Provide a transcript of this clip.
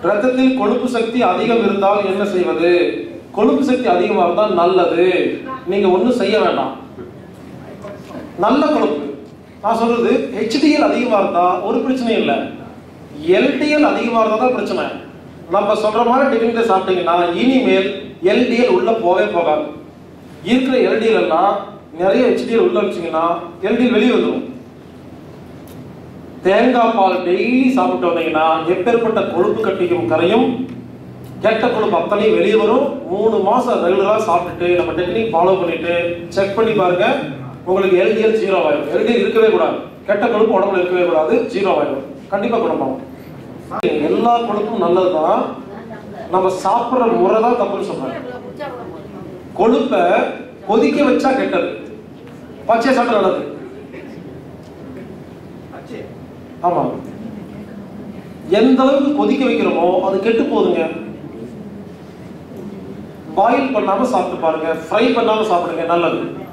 ரத்தத்தில் கொழுப்பு சக்தி அதிகம் இருந்தால் என்ன செய்வது? கொழுப்பு சக்தி அதிகமா இருந்தால் நல்லது, நீங்க ஒன்றும் செய்ய வேண்டாம். நல்ல கொழுப்பு நான் சொல்றது HDL அதிகமா இருந்தா ஒரு பிரச்சனையும் இல்லை, LDL அதிகமா இருந்தா தான் பிரச்சனை. நம்ம சொல்ற மாதிரி டிஃபன்ல சாப்பிட்டீங்கன்னா இனிமேல் LDL உள்ள போவே போகாது. இருக்கிற LDL எல்லாம் நிறைய HDL உள்ள வச்சீங்கன்னா LDL வெளியே வந்துடும். தேங்காய் பால் டெய்லி சாப்பிட்டு வந்தீங்கன்னா எப்பேற்பட்ட கொழுப்பு கட்டிக்கும் கரையும், கெட்ட கொழுப்பு அத்தனையும் வெளியே வரும். 3 மாசம் ரெகுலரா சாப்பிட்டுட்டு நம்ம டெக்னிக் ஃபாலோ பண்ணிட்டு செக் பண்ணி பாருங்க, உங்களுக்கு LDL 0 ஆயிடும். LDL இருக்கவே கூடாது, கெட்ட கொழுப்பு உடம்புல இருக்கவே கூடாது, 0 ஆயிடும். கண்டிப்பா குணமாகும். எல்லா கொழுப்பும் நல்லதுதான், நம்ம சாப்பிட்ற முறை தான் தப்புன்னு சொல்றாங்க. கொழுப்பை கொதிக்க வச்சா கெட்டது, பச்சை சாப்பிட நல்லது. ஆமா, எந்த அளவுக்கு கொதிக்க வைக்கிறோமோ அது கெட்டு போகுதுங்க. பாயில் பண்ணாம சாப்பிட்டு பாருங்க, ஃப்ரை பண்ணாம சாப்பிடுங்க, நல்லது.